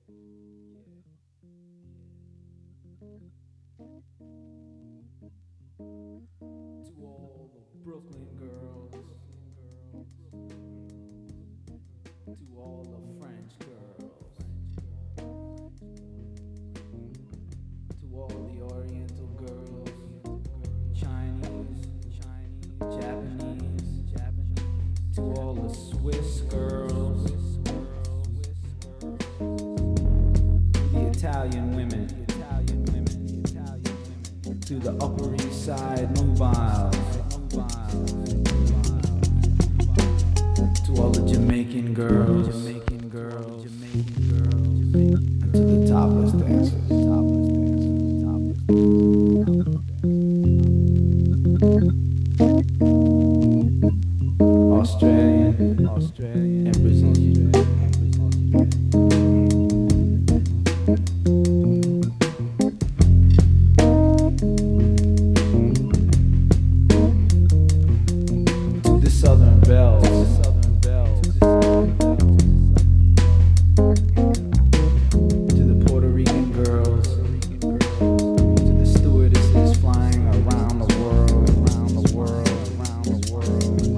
To all the Brooklyn girls, to all the French girls, to all the Oriental girls, Chinese, Japanese, to all the Swiss girls, the Italian women, to the Upper East Side mobiles, to all the Jamaican girls, and to the topless dancers. Australian,